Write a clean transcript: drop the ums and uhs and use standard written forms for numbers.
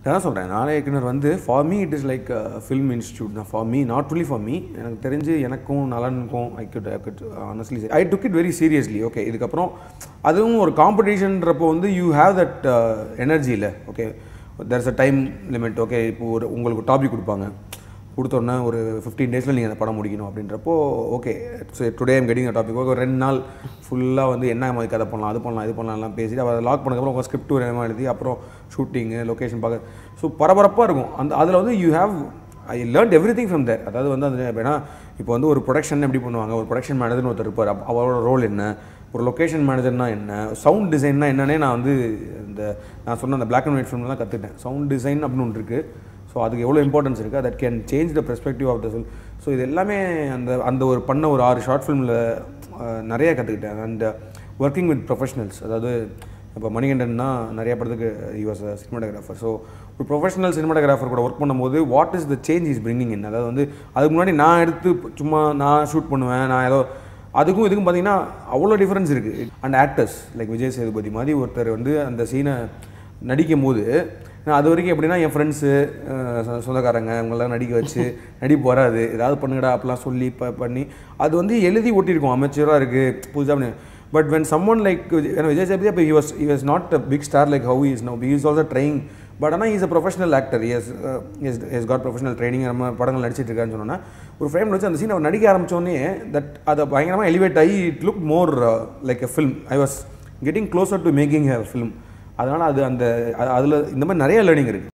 அதான் சொல்கிறேன். நானே இயக்குனர் வந்து for me it is like film institute தான். For me, not only for me, எனக்கு தெரிஞ்சு எனக்கும் நலனுக்கும் I good honestly I took it very seriously. Okay, இதுக்கப்புறம் அதுவும் ஒரு காம்படிஷன்றப்போ வந்து யூ ஹேவ் தட் எனர்ஜி இல்லை. Okay, there is a time limit. Okay, இப்போ ஒரு உங்களுக்கு டாபிக் கொடுப்பாங்க, கொடுத்தோன்னே ஒரு 15 டேஸில் நீங்கள் அந்த படம் முடிக்கணும் அப்படின்றப்போ okay today I'm getting a topic. Okay, 2 நாள் ஃபுல்லாக வந்து என்ன மாதிரி கதை பண்ணலாம், அது பண்ணலாம், இது பண்ணலாம்லாம் பேசிட்டு அதை லாக் பண்ணதுக்கப்புறம் உங்கள் ஸ்கிரிப்ட் வேணுமா எழுதி அப்புறம் ஷூட்டிங்கு லொக்கேஷன் பார்க்க ஸோ பரபரப்பாக இருக்கும். அதில் வந்து you have I learned everything from there. அதாவது வந்து அது எப்படின்னா இப்போ வந்து ஒரு ப்ரொடக்ஷன் எப்படி பண்ணுவாங்க, ஒரு ப்ரொடக்ஷன் மேனேஜர்னு ஒருத்தர் இருப்பார், அவரோட ரோல் என்ன, ஒரு லொக்கேஷன் மேனேஜர்னா என்ன, சவுண்ட் டிசைன்னா என்னன்னே நான் வந்து நான் சொன்ன அந்த பிளாக் அண்ட் ஒயிட் ஃபிலிம்லாம் கற்றுக்கிட்டேன். சவுண்ட் டிசைன் அப்படின்னு ஒன்று இருக்குது. ஸோ அதுக்கு எவ்வளோ இம்பார்ட்டன்ஸ் இருக்குது, that can change the perspective of the film. So இது எல்லாமே அந்த ஒரு பண்ண ஒரு 6 ஷார்ட் ஃபிலிமில் நிறைய கற்றுக்கிட்டேன். அண்ட் ஒர்க்கிங் வித் ப்ரொஃபஷனல்ஸ், அதாவது இப்போ மணிகண்டன்னா நிறைய படத்துக்கு he was a cinematographer. So ஒரு ப்ரொஃபஷனல் சினிமாட்டோகிராஃபர் கூட ஒர்க் பண்ணும்போது what is the change is bringing in. அதாவது வந்து அதுக்கு முன்னாடி நான் எடுத்து சும்மா நான் ஷூட் பண்ணுவேன், நான் ஏதோ அதுக்கும் இதுக்கும் பார்த்தீங்கன்னா அவ்வளோ டிஃப்ரென்ஸ் இருக்குது. And actors like Vijay Sethupathi மாதிரி ஒருத்தர் வந்து அந்த சீனை நடிக்கும் போது அது வரைக்கும் எப்படின்னா என் ஃப்ரெண்ட்ஸு சொந்தக்காரங்க அவங்களாம் நடிக்க வச்சு நடிப்பு வராது, ஏதாவது பண்ணுங்கடா அப்படிலாம் சொல்லி பண்ணி அது வந்து எழுதி ஒட்டியிருக்கோம், அமைச்சராக இருக்குது புதுசாக பண்ணி. But when someone like Vijay Sethupathi அப்போ he was not a big star like how he is now. He is also trying, but ஆனால் is a professional actor. Has got professional training. நம்ம படங்கள் நடிச்சிட்டு இருக்கான்னு சொன்னோன்னா ஒரு ஃப்ரேமில் வச்சு அந்த சீன் அவர் நடிக்க ஆரம்பித்தோடனே தட் அதை பயங்கரமாக எலிவேட் ஆகி it look more like a film. I was getting closer to making a film. அதனால் அது அதில் இந்த மாதிரி நிறைய லேர்னிங் இருக்குது.